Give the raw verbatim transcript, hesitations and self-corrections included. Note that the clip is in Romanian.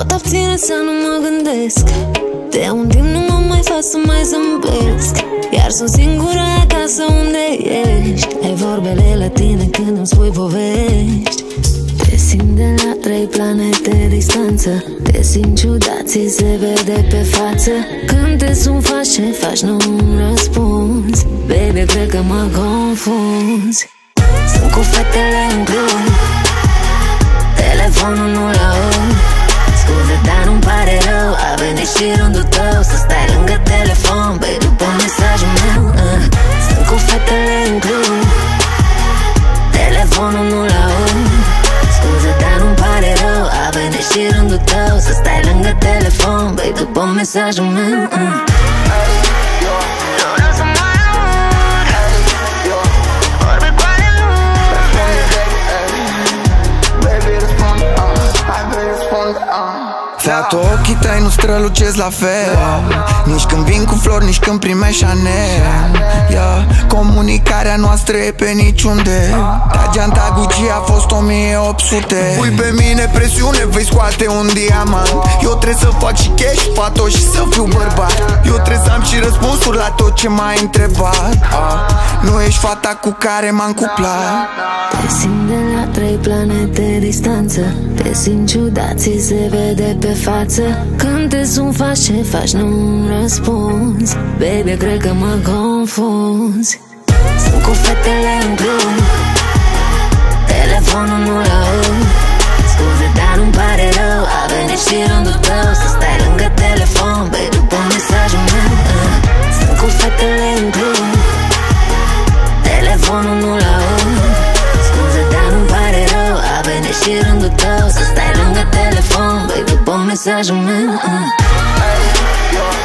pot abține să nu mă gândesc. De un timp nu mă mai fac să mai zâmbesc, iar sunt singura acasă unde ești. Ai vorbele la tine când îmi spui povești. Te simt de la trei planete distanță, te simt ciudat, ți se vede pe față. Când te sun faci ce faci, nu-mi răspunzi. Baby, cred că mă confunzi. Sunt cu fetele în club, telefonul nu-l aud. Scuze, dar nu-mi pare rău, a venit și rândul tău să stai lângă telefon, bei după mesajul meu. uh. Sunt cu fetele în club, telefonul nu-l aud. Scuze, dar nu-mi pare rău, a venit și rândul tău să stai lângă telefon, bei după mesajul meu. uh. Fată, ochii tăi nu strălucesc la fel, nici când vin cu flori, nici când primești Chanel. yeah. Comunicarea noastră e pe niciunde, dar geanta Gucci a fost o mie opt sute. Pui pe mine presiune, vei scoate un diamant. Eu trebuie să fac și cash, pato, și să fiu bărbat. Eu trebuie să am și răspunsuri la tot ce m-ai întrebat. ah. Nu ești fata cu care m-am cuplat. Te simt de la trei planete distanță, te simt ciudat, ți se vede pe față. Când te sun faci ce faci, nu-mi răspunzi. Baby, cred că mă confunzi. Sunt cu fetele în club, telefonul nu-l aud. Scuze, dar nu-mi pare rău, a venit și rândul tău să stai lângă telefon, bei după mesajul meu. uh. Sunt cu fetele în club, telefonul nu-l aud. Scuze, dar nu-mi pare rău, a venit și rândul tău să stai lângă telefon, bei după mesajul meu. uh.